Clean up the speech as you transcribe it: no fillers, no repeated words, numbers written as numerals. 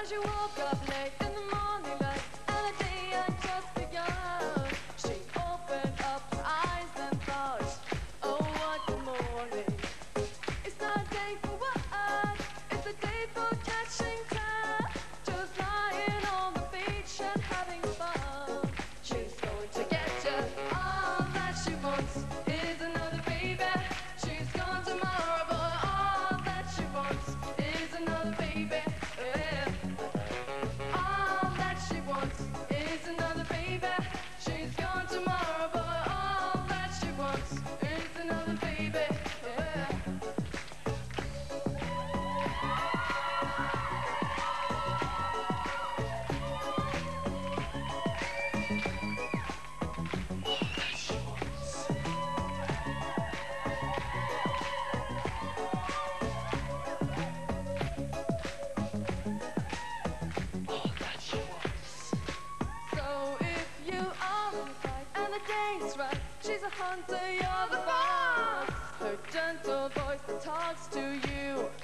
Cause you woke up late in the morning light, and the day had just begun. She opened up her eyes and thought, oh what a morning. It's not a day for work, it's a day for catching time. Just lying on the beach and having fun. She's going to get you. All that she wants is another baby. She's gone tomorrow, but all that she wants is another baby. Yeah. All that she wants is another baby. She's gone tomorrow, but all that she wants is another baby. Yeah. So if you are right and the day's right, she's a hunter, you're the fox. Her gentle voice that talks to you